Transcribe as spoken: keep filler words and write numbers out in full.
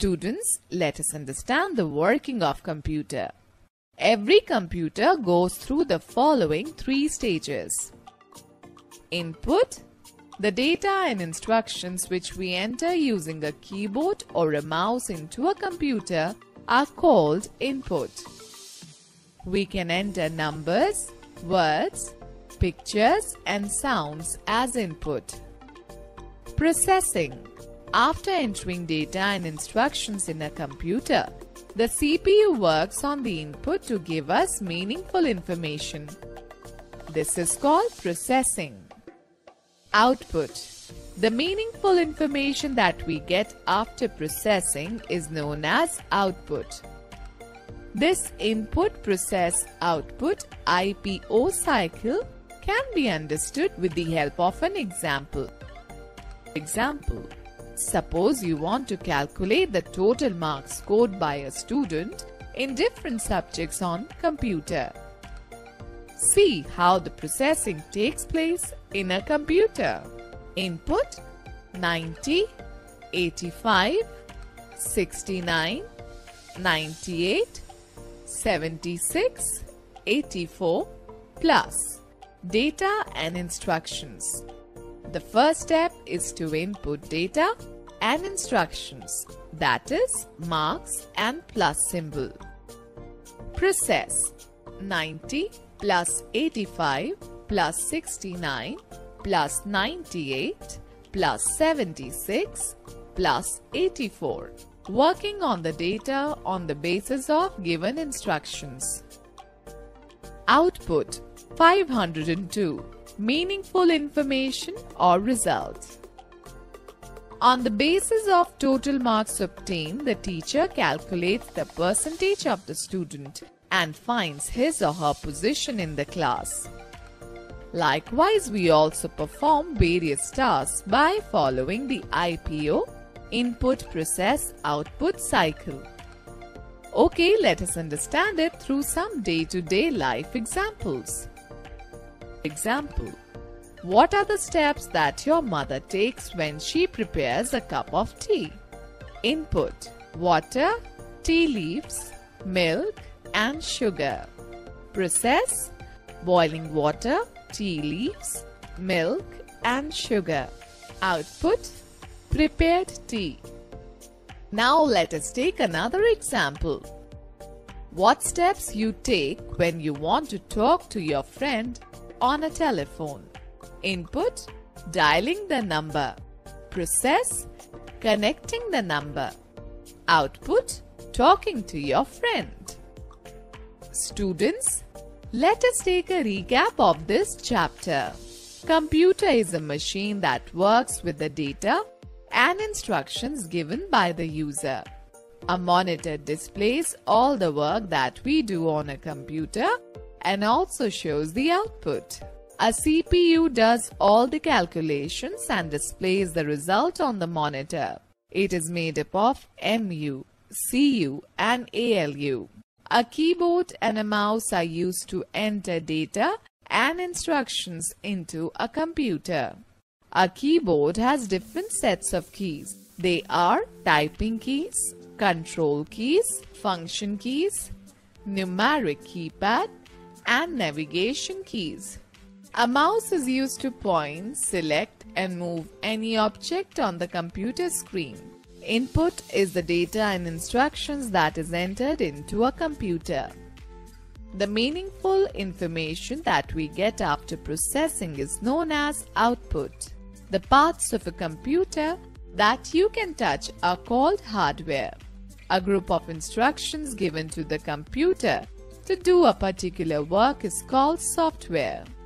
Students, let us understand the working of computer. Every computer goes through the following three stages. Input. The data and instructions which we enter using a keyboard or a mouse into a computer are called input. We can enter numbers, words, pictures and sounds as input. Processing. After entering data and instructions in a computer, the C P U works on the input to give us meaningful information. This is called processing. Output. The meaningful information that we get after processing is known as output. This input process output I P O cycle can be understood with the help of an example. Example. Suppose you want to calculate the total marks scored by a student in different subjects on computer. See how the processing takes place in a computer. Input ninety, eighty-five, sixty-nine, ninety-eight, seventy-six, eighty-four plus data and instructions. The first step is to input data and instructions, that is marks and plus symbol. Process. Ninety plus eighty-five plus sixty-nine plus ninety-eight plus seventy-six plus eighty-four. Working on the data on the basis of given instructions. Output five hundred two. Meaningful information or result. On the basis of total marks obtained, the teacher calculates the percentage of the student and finds his or her position in the class. Likewise, we also perform various tasks by following the I P O, input process output cycle. Okay, let us understand it through some day-to-day life examples. Example. What are the steps that your mother takes when she prepares a cup of tea? Input. Water, tea leaves, milk and sugar. Process. Boiling water, tea leaves, milk and sugar. Output. Prepared tea. Now let us take another example. What steps you take when you want to talk to your friend on a telephone? Input. Dialing the number. Process. Connecting the number. Output. Talking to your friend. Students, let us take a recap of this chapter. Computer is a machine that works with the data and instructions given by the user. A monitor displays all the work that we do on a computer and also shows the output. A C P U does all the calculations and displays the result on the monitor. It is made up of M U, C U and A L U. A keyboard and a mouse are used to enter data and instructions into a computer. A keyboard has different sets of keys. They are typing keys, control keys, function keys, numeric keypad, and navigation keys. A mouse is used to point, select, and move any object on the computer screen. Input is the data and instructions that is entered into a computer. The meaningful information that we get after processing is known as output. The parts of a computer that you can touch are called hardware. A group of instructions given to the computer to do a particular work is called software.